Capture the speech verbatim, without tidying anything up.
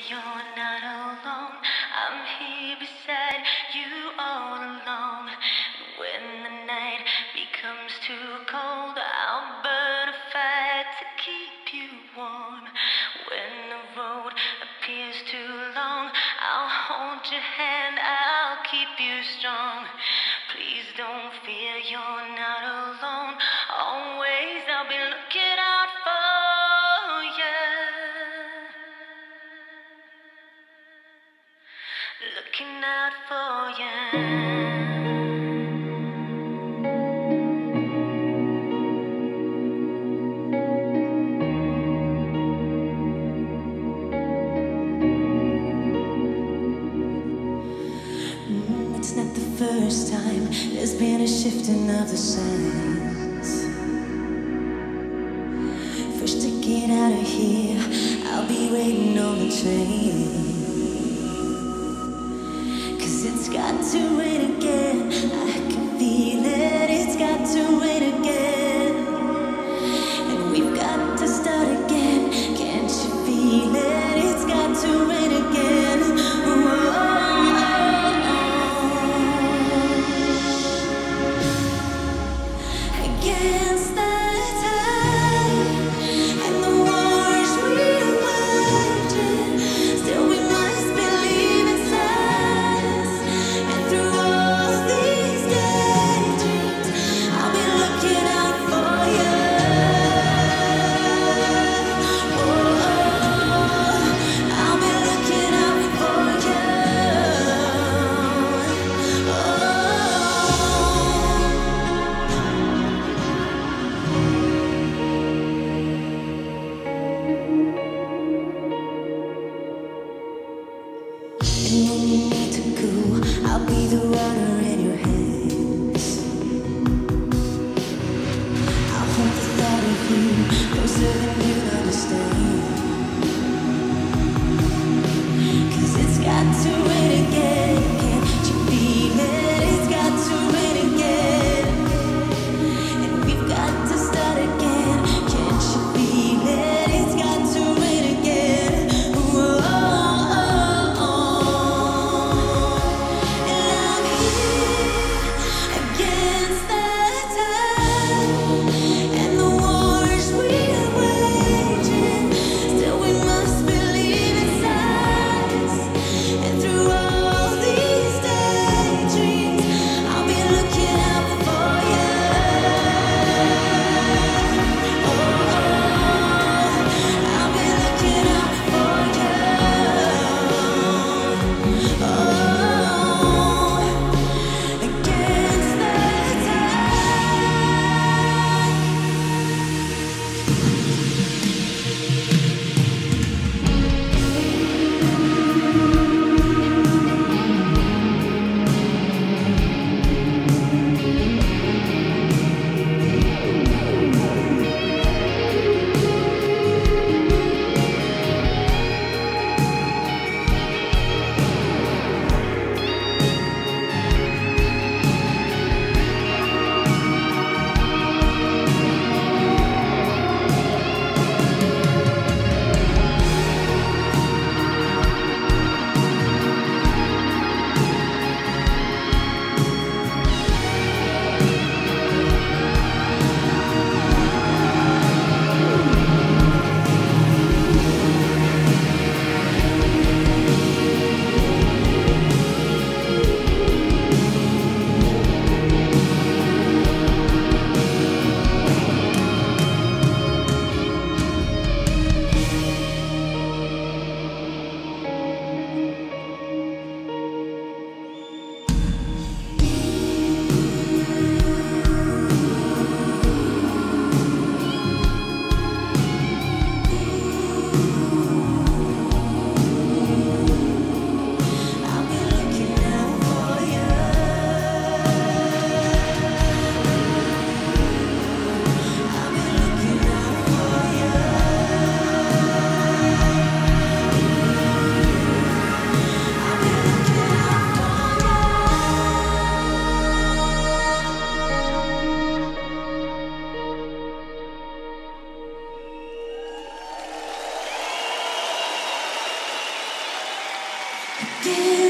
you're not alone. I'm here beside you all along. And when the night becomes too cold, I'll burn a fire to keep you warm. When the road appears too long, I'll hold your hand, I'll keep you strong. Please don't fear, you're not alone. Always I'll be looking out for you. Looking out for you. It's not the first time there's been a shifting of the signs. First to get out of here, I'll be waiting on the train. Cause it's got to rain again, I can feel it, it's got to rain again. And we've got to start again, can't you feel it, it's got to rain again. Whoa. Against the tide, and the wars we waged, still Did